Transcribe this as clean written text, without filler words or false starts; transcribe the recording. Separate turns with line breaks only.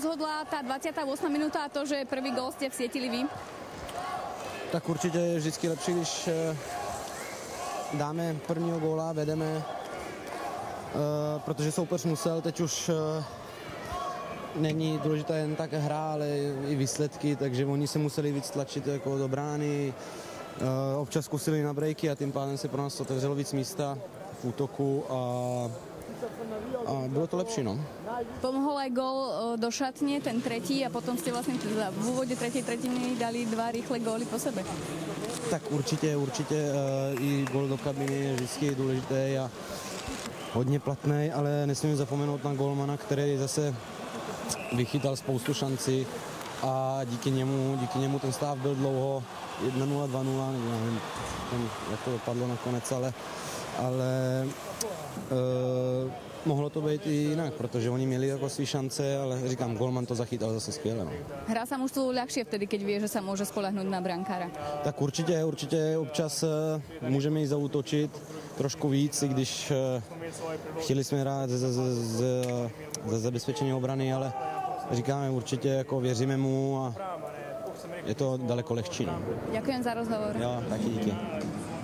Zhodla tá 28. minúta a to, že prvý gól ste vsietili vy?
Tak určitě je vždycky lepší, když dáme prvního góla, vedeme, protože soupeř musel, teď už není důležitá jen tak hra, ale i výsledky, takže oni se museli víc tlačit jako do brány, občas zkusili na breaky a tím pádem se pro nás otevřelo víc místa v útoku a bylo to lepší, no.
Pomohol aj gól do šatne, ten tretí, a potom ste vlastne v úvode tretej tretiny dali 2 rýchle góly po sebe.
Tak určitě i gól do kabiny je vždycky důležitý a hodně platný, ale nesmím zapomenout na gólmana, který zase vychytal spoustu šancí a díky němu ten stav byl dlouho 1-0, 2-0, nevím, jak to dopadlo nakonec, ale mohlo to být i jinak, protože oni měli jako svý šance, ale říkám, golman to zachytal zase skvěle. No.
Hrá sa mužstvu ľahšie vtedy, keď vie, že sa môže spoľahnúť na brankára?
Tak určitě občas můžeme i zaútočit trošku víc, i když chtěli jsme hrát za zabezpečení obrany, ale říkáme určitě, jako věříme mu a je to daleko lehčí. No.
Ďakujem za rozhovor.
Jo, taky díky.